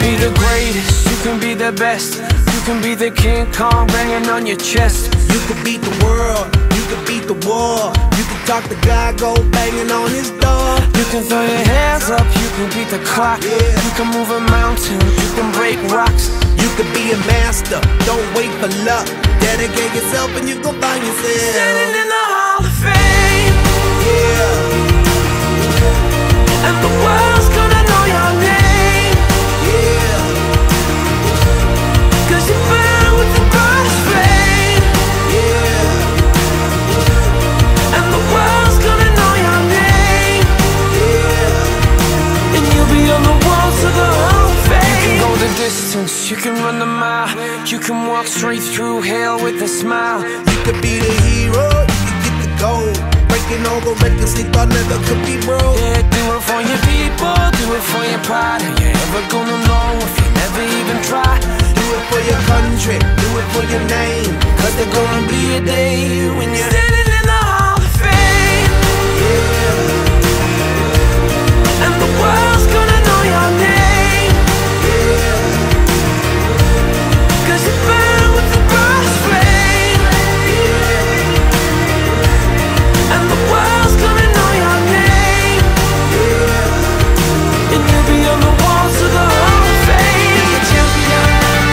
be the greatest, you can be the best. You can be the King Kong banging on your chest. You can beat the world, you can beat the war. You can talk to God, go banging on his door. You can throw your hands up, you can beat the clock. You can move a mountain, you can break rocks. You can be a master, don't wait for luck. Dedicate yourself and you gon' find yourself Standing in the Hall of Fame. Yeah. And the world's gonna know your name. Yeah. Cause you burn with the brightest flame. Yeah. And the world's gonna know your name. Yeah. And you'll be on the walls of the Hall of Fame. You can go the distance, you can run the mile. You can walk straight through hell with a smile. You could be the hero, you can get the gold. Breaking all the records they thought never could be broke. Yeah, do it for your people, do it for your pride. Are you ever gonna know if you never even try? Do it for your country, do it for your name. Cause there's gonna be a day when you're standing in the Hall of Fame. Yeah. And the world's gonna know your name. Yeah. Cause you burn with the brightest flame. And the world's gonna know your name. And you'll be on the walls of the Hall of Fame. Be a champion.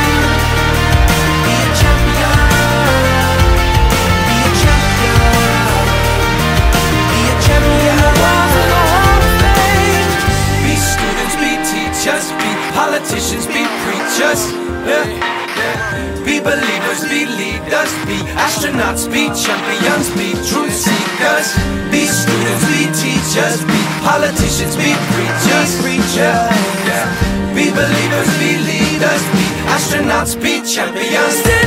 Be a champion. Be a champion. Be a champion. Walls of the Hall of Fame. Be students, be teachers, be politicians, be preachers. Yeah. Be believers, be leaders, be astronauts, be champions, be truth seekers. Be students, be teachers, be politicians, be preachers. Yeah. Be believers, be leaders, be astronauts, be champions.